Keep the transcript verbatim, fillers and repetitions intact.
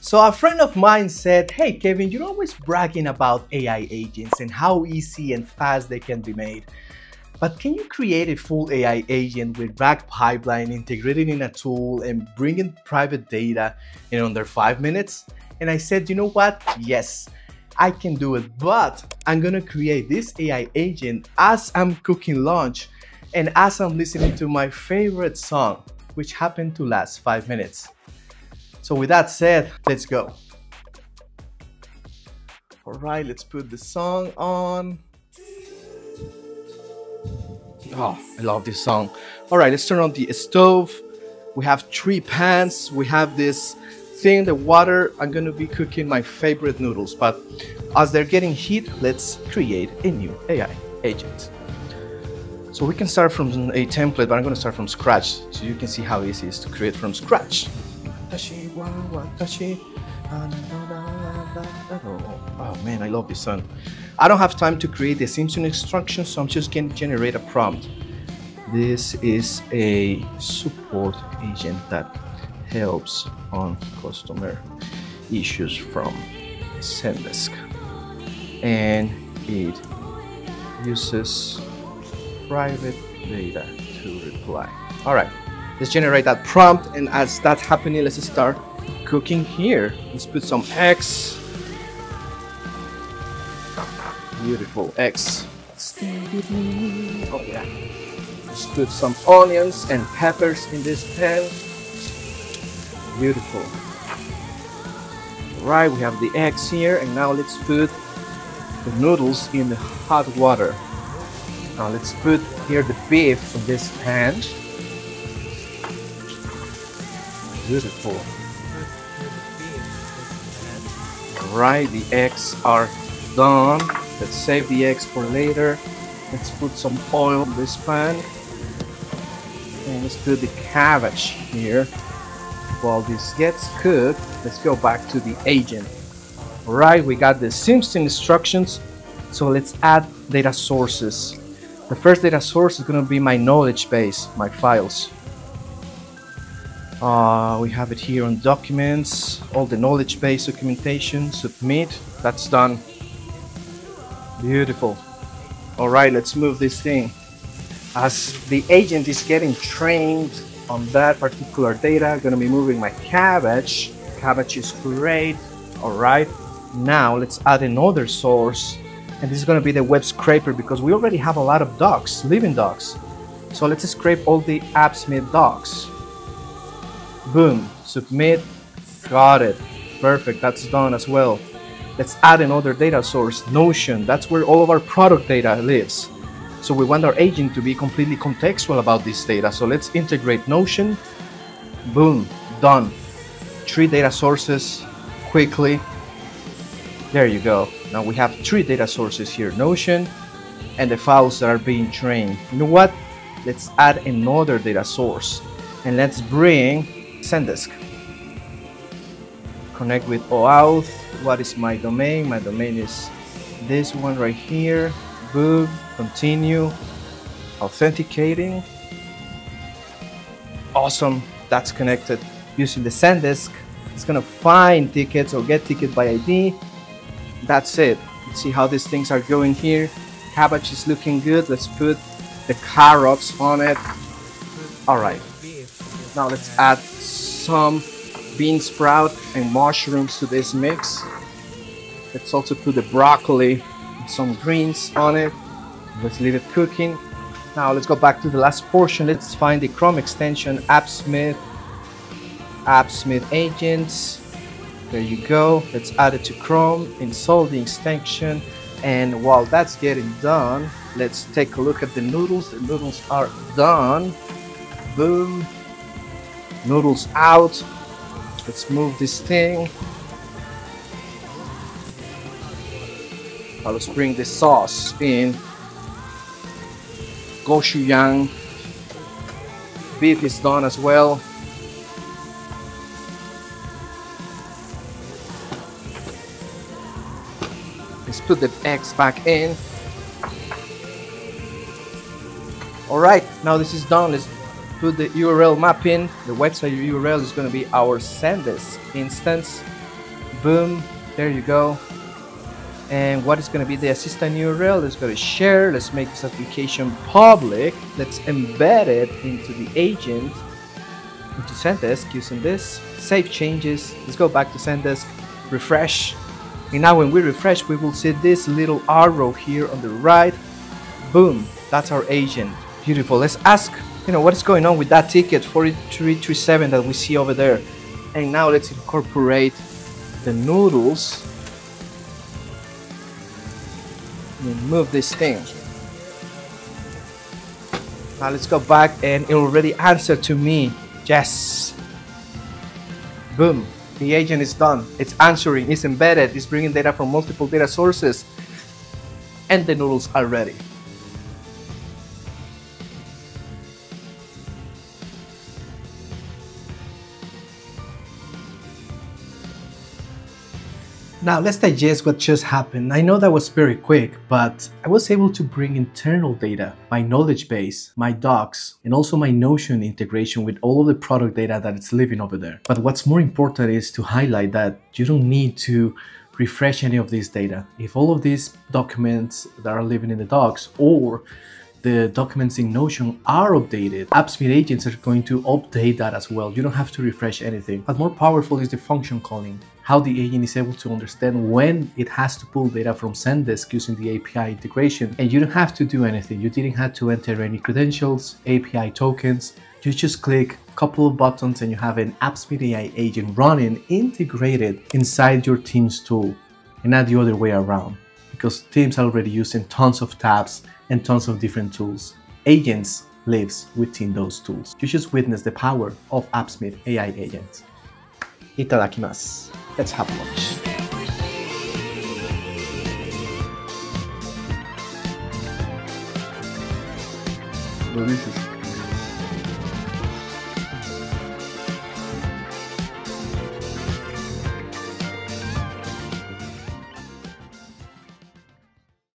So a friend of mine said, hey Kevin, you're always bragging about A I agents and how easy and fast they can be made. But can you create a full A I agent with RAG pipeline, integrated in a tool and bringing private data in under five minutes? And I said, you know what? Yes, I can do it, but I'm gonna create this A I agent as I'm cooking lunch and as I'm listening to my favorite song, which happened to last five minutes. So with that said, let's go. All right, let's put the song on. Oh, I love this song. All right, let's turn on the stove. We have three pans. We have this thing, the water. I'm gonna be cooking my favorite noodles, but as they're getting heat, let's create a new A I agent. So we can start from a template, but I'm gonna start from scratch so you can see how easy it is to create from scratch. Oh man, I love this song. I don't have time to create the Simpson instructions, so I'm just going to generate a prompt. This is a support agent that helps on customer issues from Zendesk, and it uses private data to reply. All right. Let's generate that prompt, and as that's happening, let's start cooking here. Let's put some eggs. Beautiful eggs. Oh yeah. Let's put some onions and peppers in this pan. Beautiful. All right, we have the eggs here, and now let's put the noodles in the hot water. Now let's put here the beef in this pan. Beautiful. Alright, the eggs are done. Let's save the eggs for later. Let's put some oil in this pan. And let's put the cabbage here. While this gets cooked, let's go back to the agent. Alright, we got the Simpson instructions. So let's add data sources. The first data source is going to be my knowledge base, my files. Uh, we have it here on documents, all the knowledge base documentation, submit, that's done. Beautiful. All right, let's move this thing. As the agent is getting trained on that particular data, I'm gonna be moving my cabbage. Cabbage is great. All right, now let's add another source, and this is gonna be the web scraper because we already have a lot of docs, living docs. So let's scrape all the Appsmith docs. Boom, submit, got it, perfect, that's done as well. Let's add another data source, Notion, that's where all of our product data lives. So we want our agent to be completely contextual about this data, so let's integrate Notion, boom, done. Three data sources, quickly, there you go. Now we have three data sources here, Notion, and the files that are being trained. You know what, let's add another data source, and let's bring Zendesk. Connect with OAuth. What is my domain? My domain is this one right here. Boom. Continue. Authenticating. Awesome. That's connected. Using the Zendesk, it's gonna find tickets or get ticket by I D. That's it. Let's see how these things are going here. Cabbage is looking good. Let's put the carrots on it. All right. Now let's add some bean sprout and mushrooms to this mix. Let's also put the broccoli and some greens on it. Let's leave it cooking. Now let's go back to the last portion. Let's find the Chrome extension Appsmith, Appsmith agents. There you go. Let's add it to Chrome, install the extension, and while that's getting done, let's take a look at the noodles. The noodles are done. Boom. Noodles out. Let's move this thing. Now let's bring the sauce in. Gochujang. Beef is done as well. Let's put the eggs back in. All right, now this is done. Let's put the U R L mapping. The website U R L is going to be our Zendesk instance. Boom, there you go. And what is going to be the assistant U R L? Let's go to share. Let's make this application public. Let's embed it into the agent, into Zendesk using this. Save changes. Let's go back to Zendesk, refresh. And now when we refresh, we will see this little arrow here on the right. Boom, that's our agent. Beautiful. Let's ask, you know, what is going on with that ticket four three three seven that we see over there. And now let's incorporate the noodles. And move this thing. Now let's go back and it already answered to me. Yes. Boom. The agent is done. It's answering. It's embedded. It's bringing data from multiple data sources. And the noodles are ready. Now let's digest what just happened. I know that was very quick, but I was able to bring internal data, my knowledge base, my docs, and also my Notion integration with all of the product data that is living over there. But what's more important is to highlight that you don't need to refresh any of this data. If all of these documents that are living in the docs or the documents in Notion are updated, Appsmith agents are going to update that as well. You don't have to refresh anything. But more powerful is the function calling. How the agent is able to understand when it has to pull data from Zendesk using the A P I integration. And you don't have to do anything. You didn't have to enter any credentials, A P I tokens. You just click a couple of buttons and you have an Appsmith A I agent running integrated inside your Teams tool, and not the other way around, because Teams are already using tons of tabs and tons of different tools. Agents lives within those tools. You just witness the power of Appsmith A I agents. Itadakimasu. Let's have lunch. Delicious.